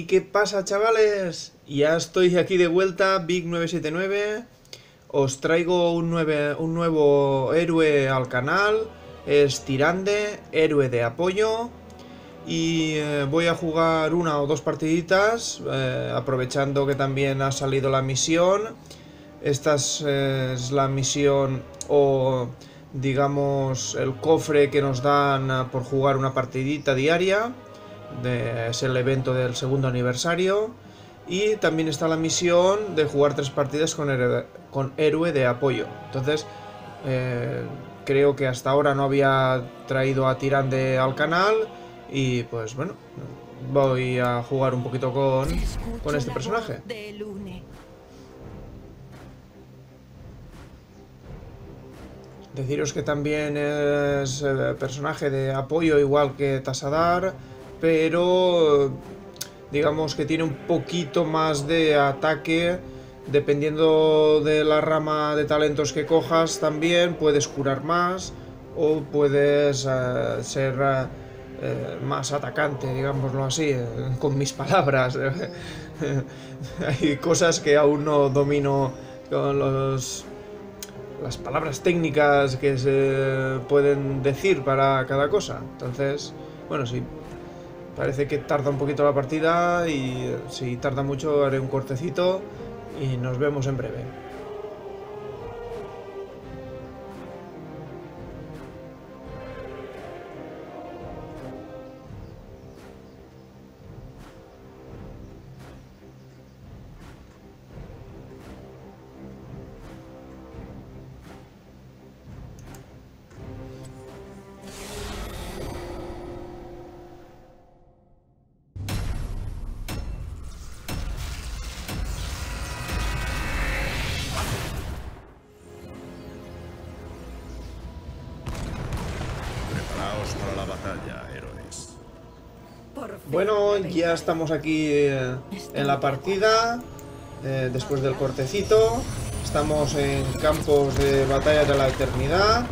¿qué pasa, chavales? Ya estoy aquí de vuelta, Big979. Os traigo un nuevo héroe al canal. Es Tyrande, héroe de apoyo. Y voy a jugar una o dos partiditas, aprovechando que también ha salido la misión. Esta es la misión o digamos el cofre que nos dan por jugar una partidita diaria. Es el evento del segundo aniversario. Y también está la misión de jugar 3 partidas con héroe de apoyo. Entonces, creo que hasta ahora no había traído a Tyrande al canal. Y pues bueno, voy a jugar un poquito con este personaje. Deciros que también es personaje de apoyo igual que Tassadar, pero digamos que tiene un poquito más de ataque. Dependiendo de la rama de talentos que cojas también puedes curar más o puedes ser más atacante, digámoslo así, con mis palabras. Hay cosas que aún no domino con las palabras técnicas que se pueden decir para cada cosa. Entonces, bueno, sí, parece que tarda un poquito la partida y si tarda mucho haré un cortecito y nos vemos en breve. Para la batalla, héroes. Bueno, ya estamos aquí en la partida, después del cortecito. Estamos en campos de batalla de la eternidad.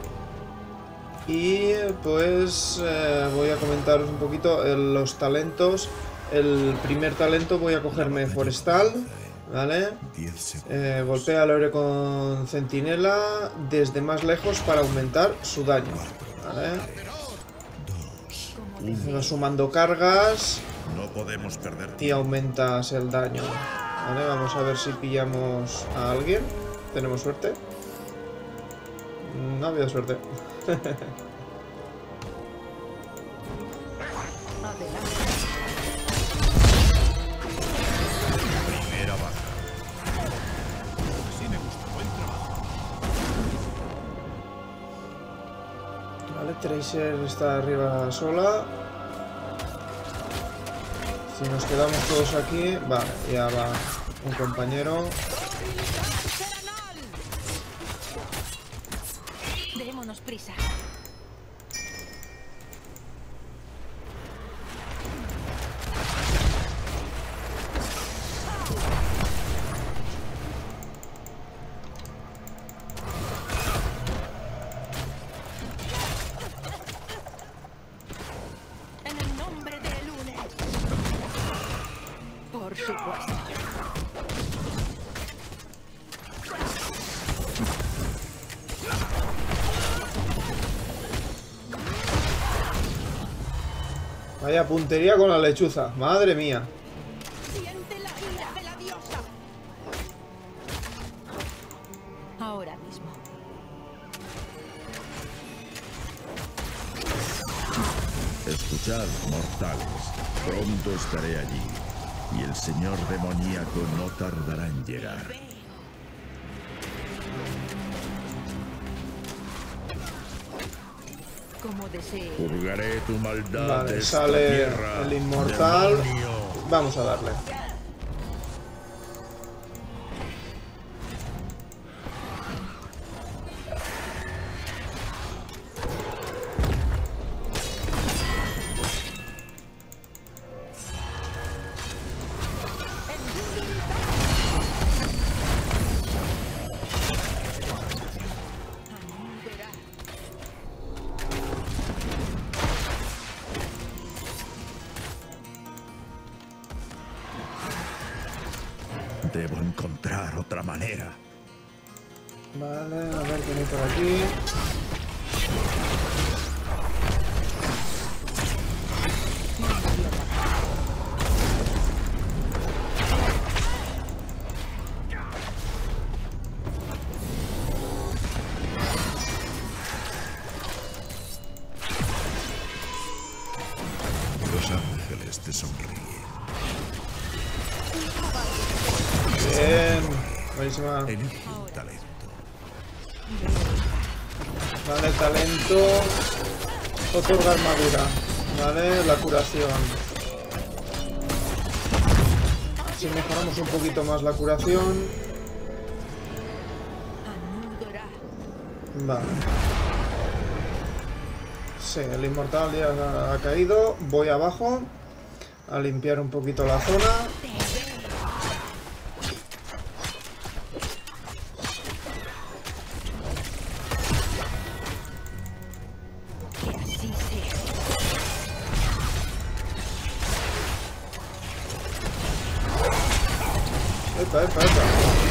Y pues voy a comentaros un poquito los talentos. El primer talento voy a cogerme Forestal, ¿vale? Golpea al héroe con centinela desde más lejos para aumentar su daño, ¿vale? Sumando cargas No podemos perder y aumentas el daño, ¿vale? Vamos a ver si pillamos a alguien. ¿Tenemos suerte? No ha habido suerte. Primera baja. Sí me gusta, buen trabajo. Vale, Tracer está arriba sola. Si nos quedamos todos aquí, vale, ya va un compañero. Démonos prisa. En el nombre de Lune. Por supuesto. Vaya puntería con la lechuza, madre mía. Siente la ira de la diosa. Ahora mismo. Escuchad, mortales. Pronto estaré allí. Y el señor demoníaco no tardará en llegar. Como desee. Purgaré tu maldad Vale, de esta sale tierra, el inmortal. demonio. Vamos a darle. Debo encontrar otra manera. Vale, a ver qué hay por aquí. Los ángeles te sonríen. Bien, buenísima. Elige un talento. Vale, talento. Otorga armadura. Vale, la curación. Si mejoramos un poquito más la curación. Anudora. Vale. Sí, el inmortal ya ha caído. Voy abajo a limpiar un poquito la zona. Que así sea. Epa, epa, epa.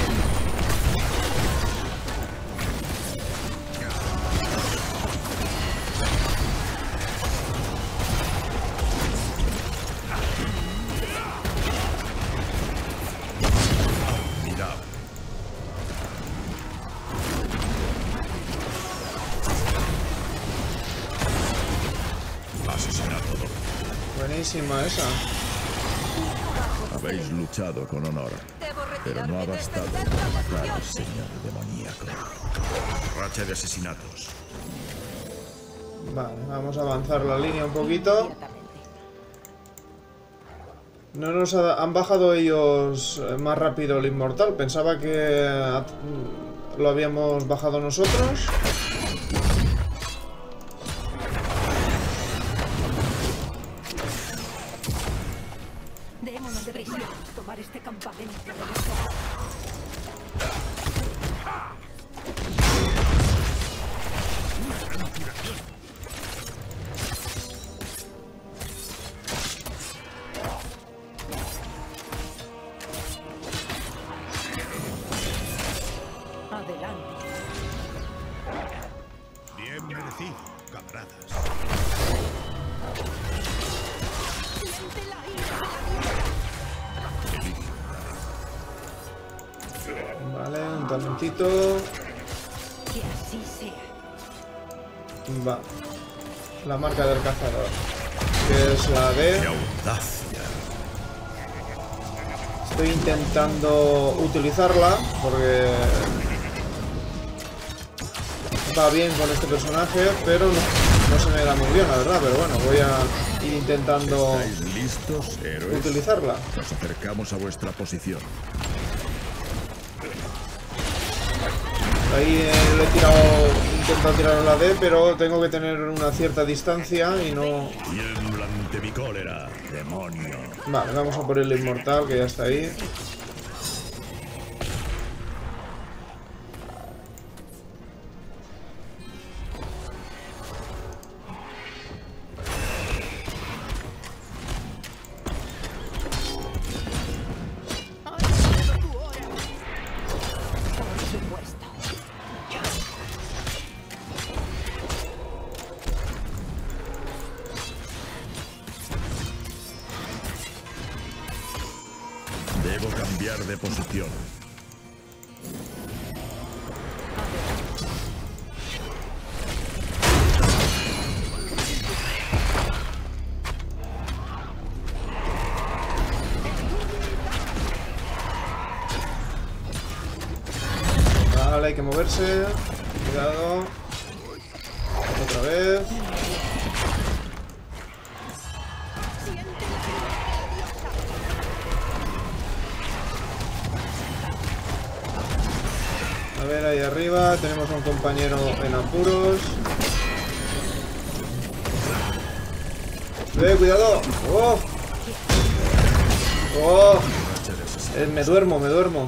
Mirad. Asesinato doble. Buenísima esa. Habéis luchado con honor, pero no ha bastado para matar al señor demoníaco. Racha de asesinatos. Vale, vamos a avanzar la línea un poquito. No nos han bajado ellos más rápido el inmortal. Pensaba que lo habíamos bajado nosotros. Démonos de prisa. Tomar este campamento. Adelante. Bien merecido, camaradas. Siente la ira de la diosa. Vale, un talentito. Que así sea. Va. La marca del cazador. Que es la ¡Qué D. audacia! Estoy intentando utilizarla porque va bien con este personaje, pero no se me da muy bien, la verdad. Pero bueno, voy a ir intentando ¿Estáis listos, héroes? utilizarla. Nos acercamos a vuestra posición. Ahí le he intentado tirar la D, pero tengo que tener una cierta distancia y no... Tiembla ante mi cólera, demonio. Vale, vamos a por el inmortal, que ya está ahí. Ha llegado tu hora. Por supuesto. Debo cambiar de posición. Vale, hay que moverse. Cuidado. Otra vez. Siente la ira de la diosa. A ver, ahí arriba tenemos a un compañero en apuros. ¡Cuidado! ¡Oh! ¡Oh! Me duermo, me duermo.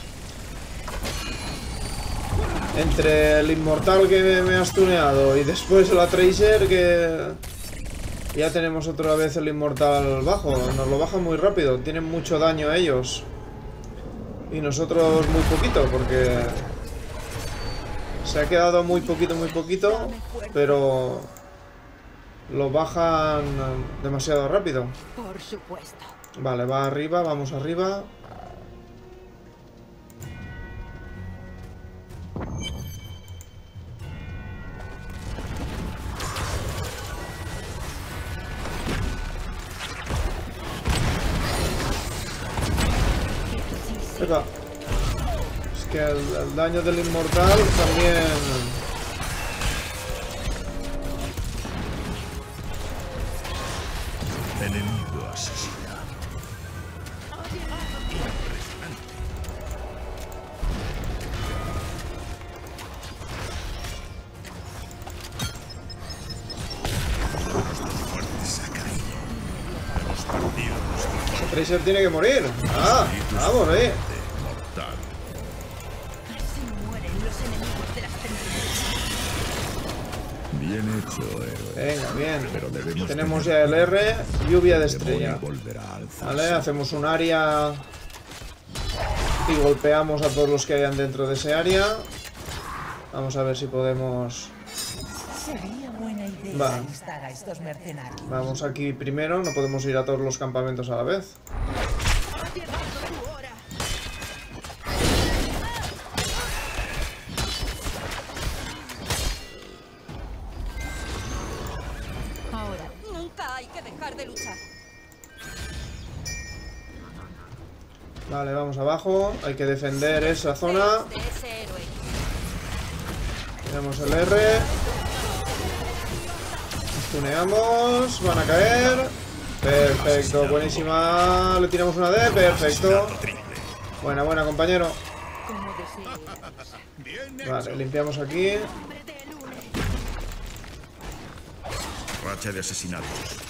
Entre el inmortal que me ha stuneado y después la Tracer, que ya tenemos otra vez el inmortal bajo. Nos lo baja muy rápido, tienen mucho daño a ellos. Y nosotros muy poquito, porque se ha quedado muy poquito, pero lo bajan demasiado rápido. Por supuesto. Vale, va arriba, vamos arriba. Epa. Es que el daño del inmortal también... Enemigo asesinado. Nuestros fuertes ha caído. Hemos perdido nuestro fuerte. Tracer tiene que morir. Ah, vamos, Mortal. Así mueren los enemigos de las centinelas. Bien hecho, héroe. Venga, bien. Pero debemos Tenemos tener ya el R, lluvia de el demonio estrella. volverá a alzarse. Vale, hacemos un área y golpeamos a todos los que hayan dentro de ese área. Vamos a ver si podemos... Sería buena idea Vale. alistar a estos mercenarios. Vamos aquí primero, no podemos ir a todos los campamentos a la vez. Ha llegado tu hora. Ahora, Nunca hay que dejar de luchar. Vale, vamos abajo, hay que defender esa zona. De ese héroe. Tenemos el R. Tuneamos, van a caer. Perfecto, buenísima. Le tiramos una D, perfecto. Asesinato triple. Buena, buena, compañero. Como desees. Vale, limpiamos aquí. Hombre de luna. Racha de asesinatos.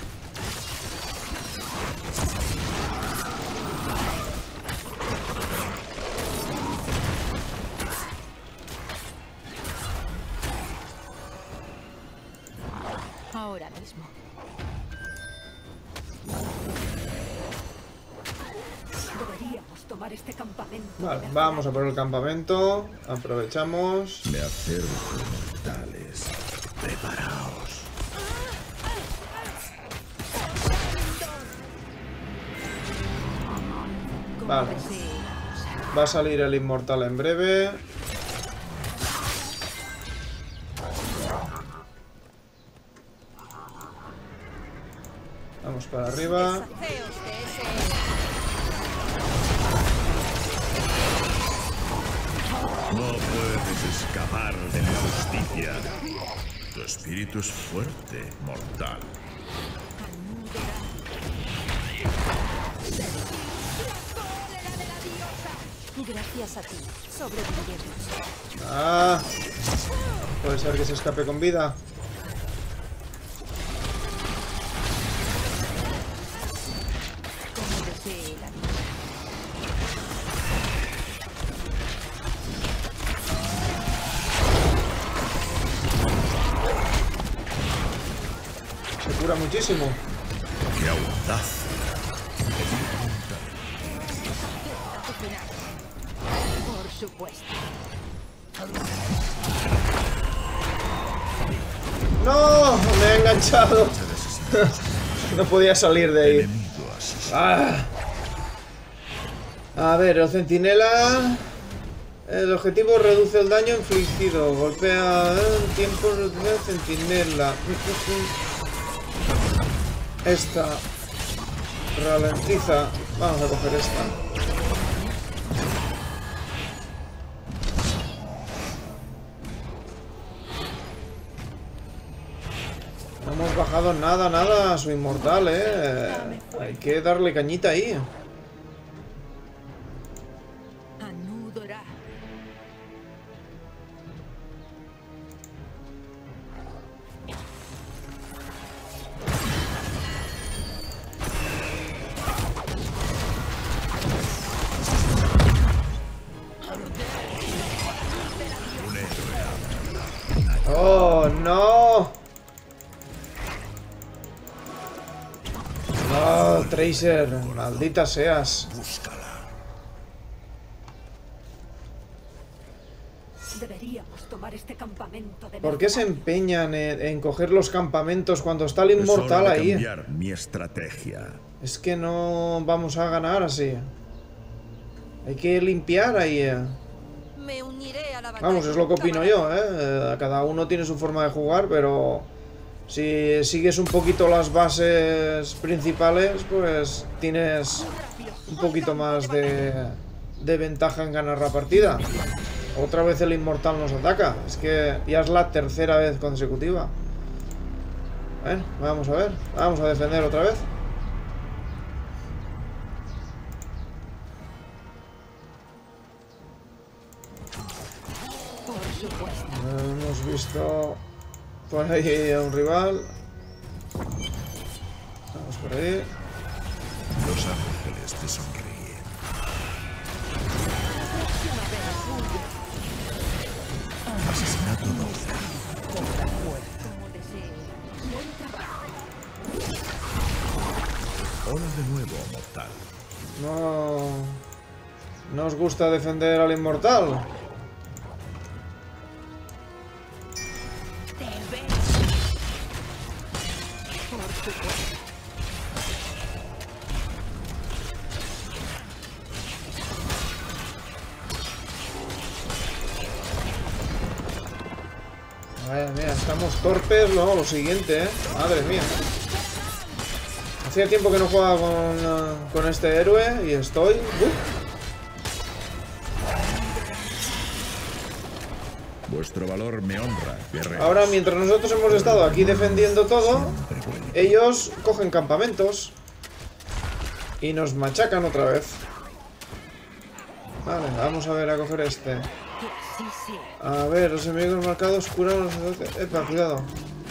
Ahora mismo. Deberíamos tomar este campamento. Vale, vamos a por el campamento. Aprovechamos. Me acerco, mortales. Preparaos. Como Vale. desees. Va a salir el inmortal en breve. Vamos para arriba. Saqueos de ese héroe. No puedes escapar de mi justicia. Tu espíritu es fuerte, mortal. ¡Cólera de la diosa! Gracias a ti, sobreviviremos. Ah, puede ser que se escape con vida. Como desee la diosa. Se cura muchísimo. ¡Qué audaz! A tu final. Por supuesto. ¡No! Me ha enganchado. Racha de asesinatos. No podía salir de ahí. Enemigo asesinado. Ah. A ver, el centinela. El objetivo reduce el daño infligido. Golpea en tiempo de centinela. Esta. Ralentiza. Vamos a coger esta. No hemos bajado nada a su inmortal, Hay que darle cañita ahí. Anudora. Un héroe. ¡Oh, no! ¡Oh, Tracer! ¡Maldita seas! Búscala. Deberíamos tomar este campamento de ¿Por qué se empeñan en coger los campamentos cuando está el Es inmortal hora de ahí? cambiar mi estrategia. Es que no vamos a ganar así. Hay que limpiar ahí. Me uniré a la batalla. Vamos, es lo que opino yo, ¿eh? Cada uno tiene su forma de jugar, pero si sigues un poquito las bases principales, pues tienes un poquito más de ventaja en ganar la partida. Otra vez el inmortal nos ataca. Es que ya es la tercera vez consecutiva. Bueno, vamos a ver. Vamos a defender otra vez. Hemos visto por ahí a un rival. Vamos por ahí. Los ángeles te sonríen. Asesinato doble. Hola de nuevo, mortal. No os gusta defender al inmortal. Madre mía, estamos torpes, no, lo siguiente, madre mía. Hacía tiempo que no jugaba con este héroe y estoy... Vuestro valor me honra, guerrero. Ahora, mientras nosotros hemos estado aquí defendiendo todo, ellos cogen campamentos y nos machacan otra vez. Vale, vamos a ver a coger este. A ver, los enemigos marcados curan los... Epa, cuidado.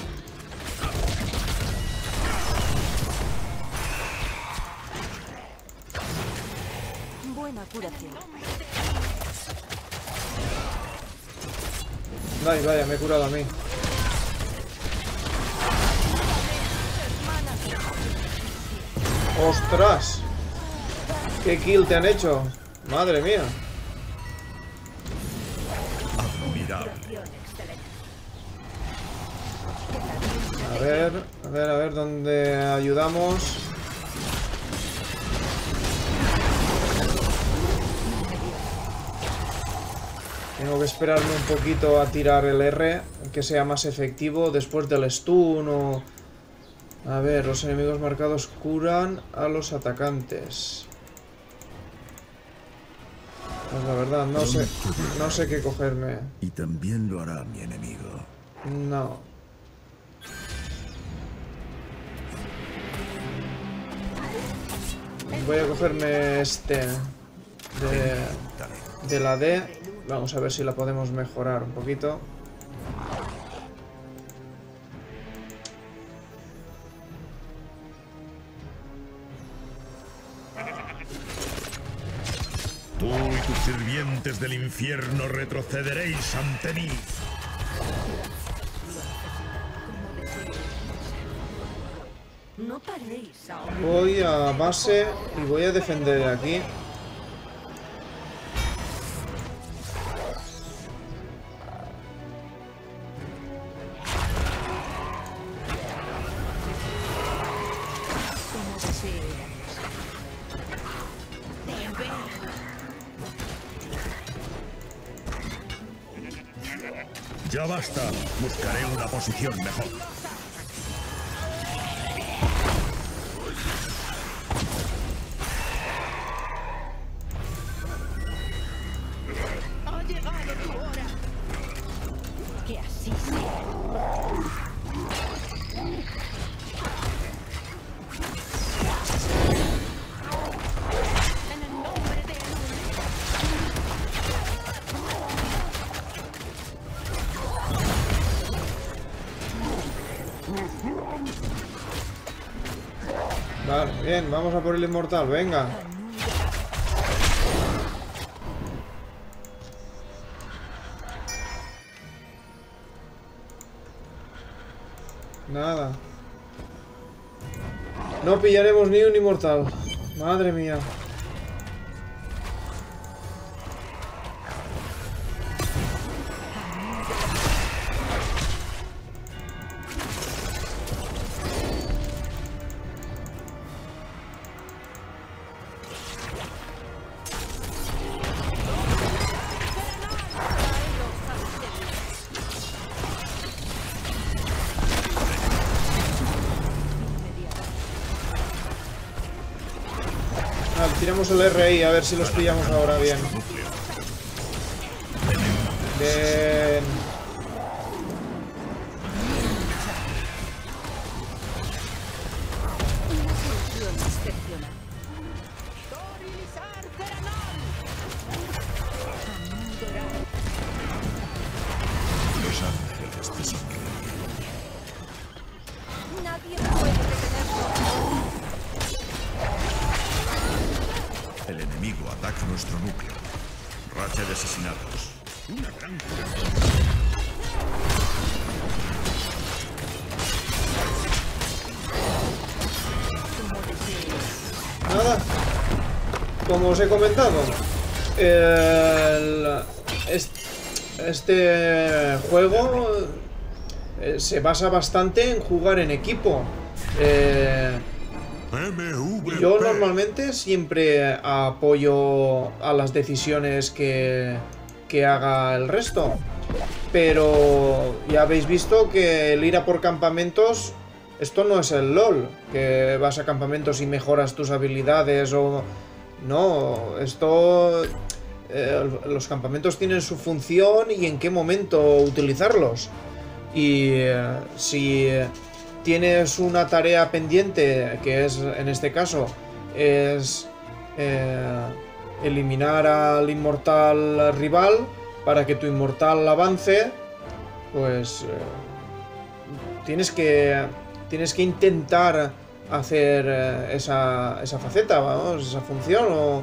Buena curación. Ay, vaya, me he curado a mí. ¡Ostras! ¿Qué kill te han hecho? Madre mía. Admirable. A ver, ¿dónde ayudamos? Tengo que esperarme un poquito a tirar el R, que sea más efectivo después del stun o... A ver, los enemigos marcados curan a los atacantes. Pues la verdad, no sé qué cogerme. Y también lo hará mi enemigo. No. Voy a cogerme este de la D. Vamos a ver si la podemos mejorar un poquito. Tú y tus sirvientes del infierno retrocederéis ante mí. No paréis ahora. Voy a base y voy a defender aquí. Ya basta. Buscaré una posición mejor. Ha llegado tu hora. Que así sea. En el nombre de Vale, bien, vamos a por el inmortal, venga. Nada. No pillaremos ni un inmortal. Madre mía. Tiramos el RI a ver si los pillamos ahora bien. Bien. Una solución excepcional. Dorilizar Ceranol. Amundorar. Los ángeles te sonríen. Nadie puede detenerlo. El enemigo ataca nuestro núcleo. Racha de asesinatos. Una gran Nada. Como os he comentado, este juego se basa bastante en jugar en equipo. Yo normalmente siempre apoyo a las decisiones que haga el resto, pero ya habéis visto que el ir a por campamentos, esto no es el LOL, que vas a campamentos y mejoras tus habilidades o... No, esto... los campamentos tienen su función y en qué momento utilizarlos. Y si tienes una tarea pendiente, que es, en este caso, es eliminar al inmortal rival para que tu inmortal avance, pues tienes que intentar hacer esa faceta, vamos, esa función, o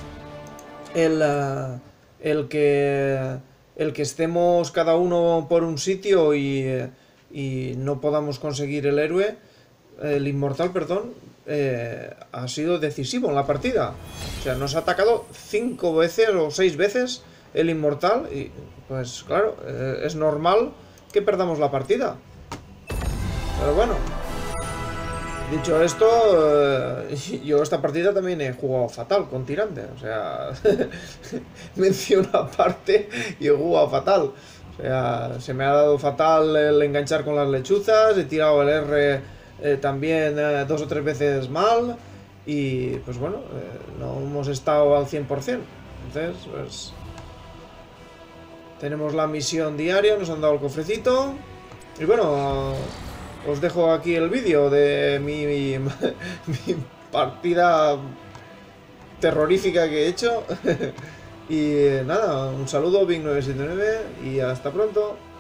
el que estemos cada uno por un sitio y no podamos conseguir el héroe, el inmortal, perdón, ha sido decisivo en la partida. O sea, nos ha atacado 5 veces o 6 veces el inmortal y, pues claro, es normal que perdamos la partida. Pero bueno, dicho esto, yo esta partida también he jugado fatal con Tirande. O sea, menciono aparte y he jugado fatal. O sea, se me ha dado fatal el enganchar con las lechuzas, he tirado el R también 2 o 3 veces mal y pues bueno, no hemos estado al 100%. Entonces, pues... tenemos la misión diaria, nos han dado el cofrecito y bueno... os dejo aquí el vídeo de mi partida terrorífica que he hecho. Y nada, un saludo, Big979, y hasta pronto.